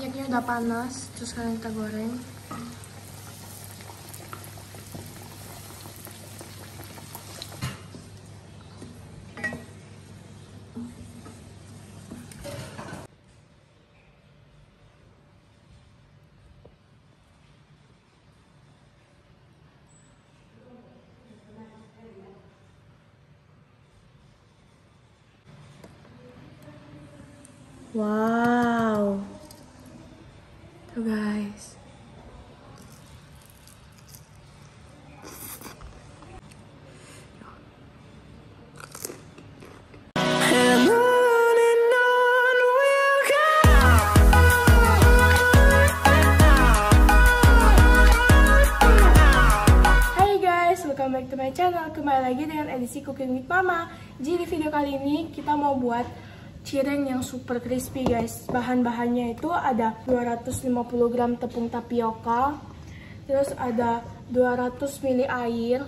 Minyaknya udah panas, terus sekarang kita goreng. Wow, tuh guys. Welcome back to my channel. Kembali lagi dengan edisi Cooking with Mama. Jadi di video kali ini kita mau buat cireng yang super crispy guys. Bahan-bahannya itu ada 250 gram tepung tapioka, terus ada 200 ml air.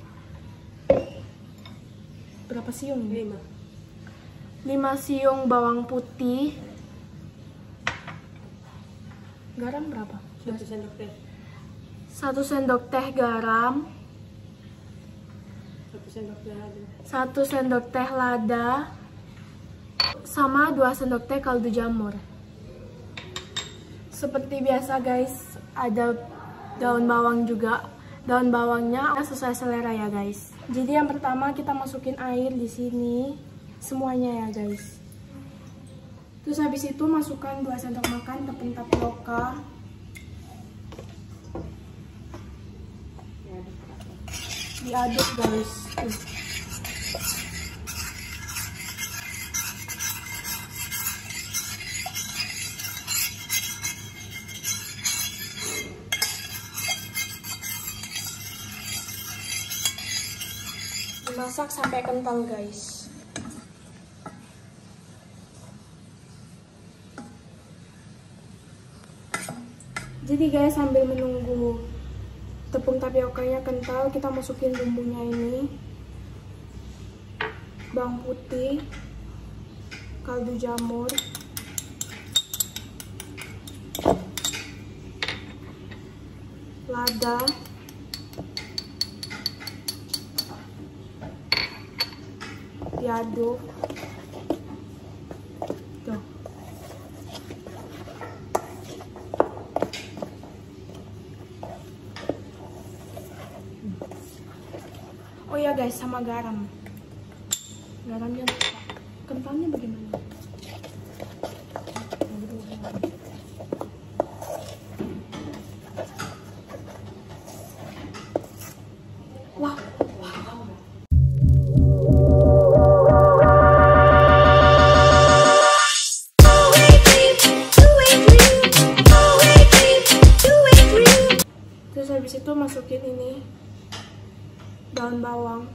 Berapa siung? 5 siung bawang putih. Garam berapa? 1 sendok teh. 1 sendok teh garam. 1 sendok teh lada. Sama 2 sendok teh kaldu jamur. Seperti biasa guys, ada daun bawang juga. Daun bawangnya sesuai selera ya guys. Jadi yang pertama kita masukin air di sini semuanya ya guys. Terus habis itu masukkan 2 sendok makan tepung tapioka. Diaduk guys. Dimasak sampai kental guys. Jadi guys, sambil menunggu tepung tapiokanya kental, kita masukin bumbunya ini. Bawang putih, kaldu jamur, lada, diaduk. Tuh. Oh ya guys, sama garam. Garamnya kentalnya bagaimana? Wah. Terus habis itu masukin ini daun bawang.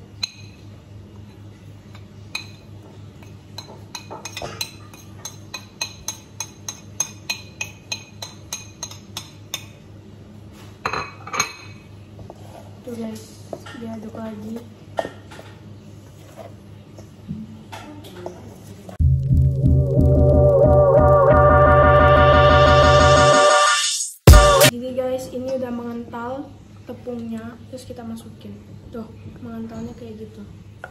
Tuh guys, diaduk lagi. Jadi guys, ini udah mengental tepungnya, terus kita masukin. Tuh, mengentalnya kayak gitu.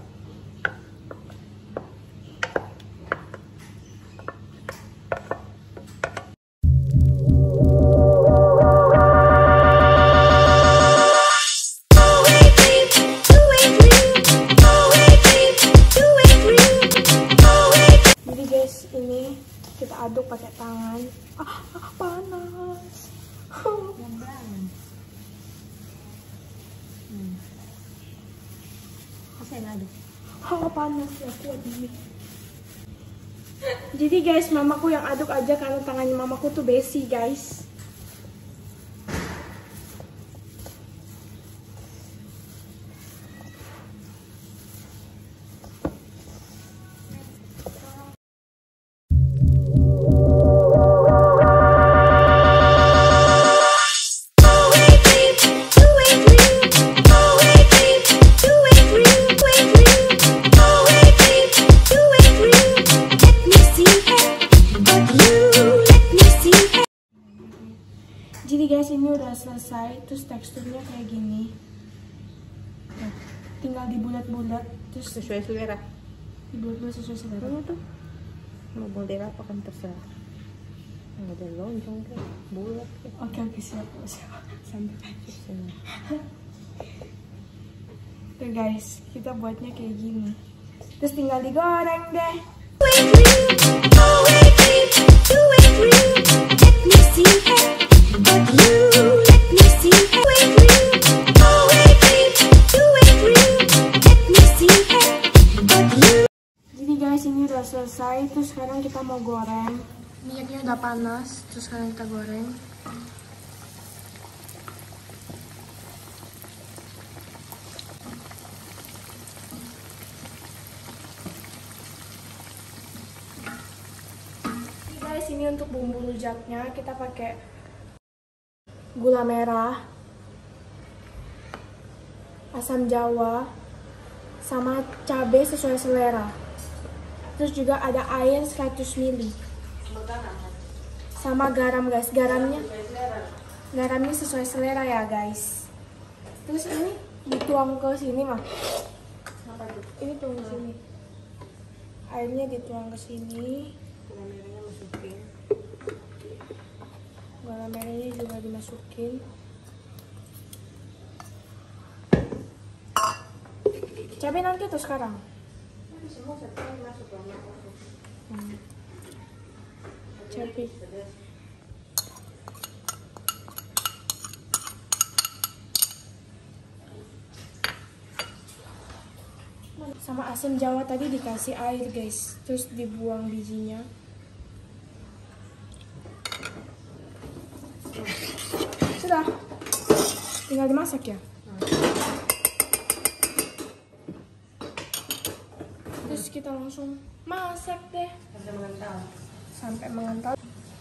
Jadi guys, ini kita aduk pakai tangan. Panas. Panas ya, kuat ini. Jadi guys, mamaku yang aduk aja karena tangannya mamaku tuh besi guys. Jadi guys, ini udah selesai. Terus teksturnya kayak gini. Nah, tinggal dibulat-bulat. Terus Sesuai selera. dibulat-bulat sesuai selera. Ano tuh? Mau model apa kan terserah. Nggak ada loncong kayak bulat kayak. Oke, siap. Sampai Sini. Tuh guys, kita buatnya kayak gini. Terus tinggal digoreng deh. Jadi guys, ini udah selesai. Terus sekarang kita mau goreng. Minyaknya udah panas. Terus sekarang kita goreng. Guys, ini untuk bumbu rujaknya kita pakai gula merah, asam jawa, sama cabai sesuai selera. Terus juga ada air 100 ml. Sama garam guys, garamnya sesuai selera ya guys. Terus ini dituang ke sini mah. Ini tuang ke sini. Airnya dituang ke sini. Gula merahnya juga dimasukin. Cabai nanti tuh sekarang. Cabai. Sama asam jawa tadi dikasih air guys, terus dibuang bijinya. Sudah, tinggal dimasak ya. Terus kita langsung masak deh sampai mengental.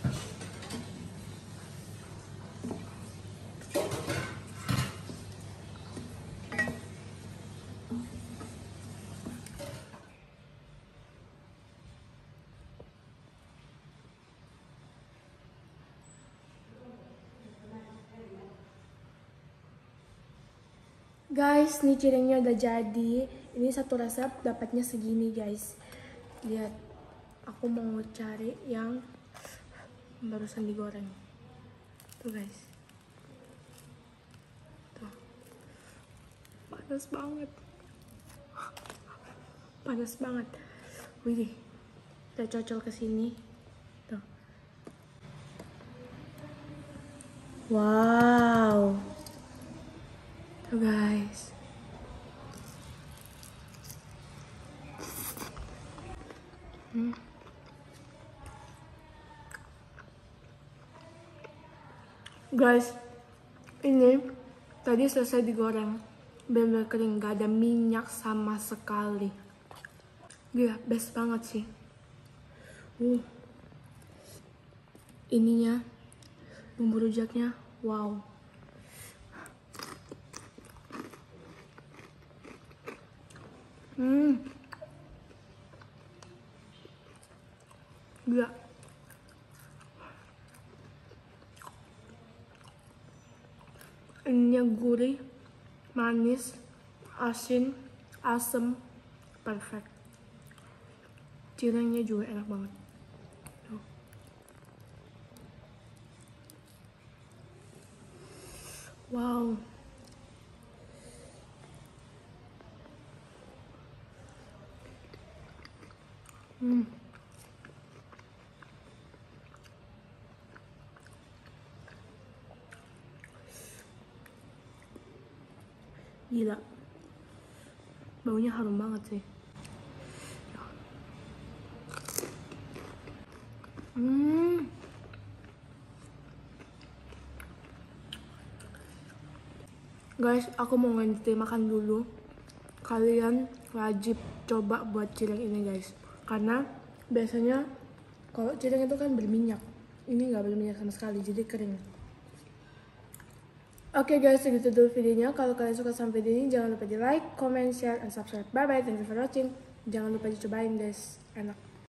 Guys, nih cirengnya udah jadi. Ini satu resep dapatnya segini guys. Lihat, aku mau cari yang barusan digoreng. Tuh guys. Tuh. Panas banget. Panas banget. Wih, kita cocol ke sini. Tuh. Wow. Tuh guys. Guys, ini tadi selesai digoreng, bener-bener kering, gak ada minyak sama sekali. Gila, best banget sih. Ininya, bumbu rujaknya, wow. Gila. Ininya gurih, manis, asin, asem, perfect. Cirengnya juga enak banget. Tuh. Wow. Gila, baunya harum banget sih. Guys, aku mau nganti makan dulu. Kalian wajib coba buat cireng ini guys, karena biasanya kalau cireng itu kan berminyak, ini nggak berminyak sama sekali, jadi kering. Oke guys, segitu dulu videonya. Kalau kalian suka sama video ini, jangan lupa di like, comment, share, and subscribe. Bye bye, thank you for watching. Jangan lupa dicobain guys, enak.